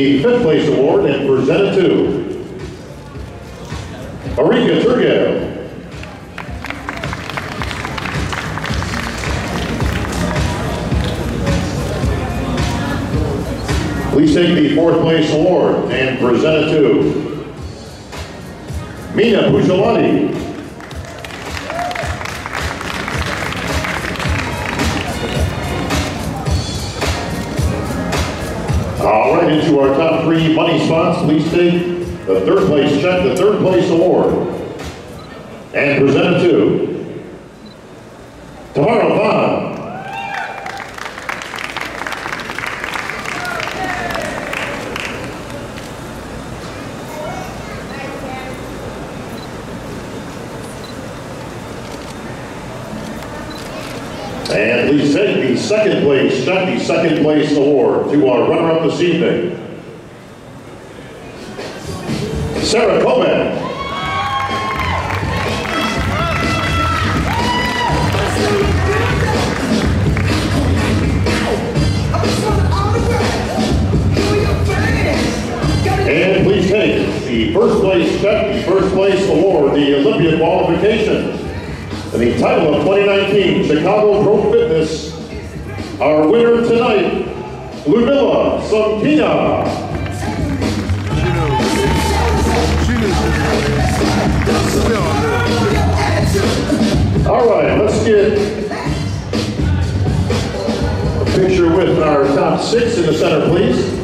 the 5th place award and present it to Arika Turgev. Please take the 4th place award and present it to Mina Pujalati. All right, into our top 3 money spots. Please take the 3rd place check, the 3rd place award, and present it to Tamara Vaughn. And please take the 2nd place check, the 2nd place award to our runner-up this evening, Sarah Coleman. And please take the 1st place check, the 1st place award, the Olympia qualification. And the title of 2019 Chicago Pro Fitness, our winner tonight, Ludmila Somkina. All right, let's get a picture with our top 6 in the center, please.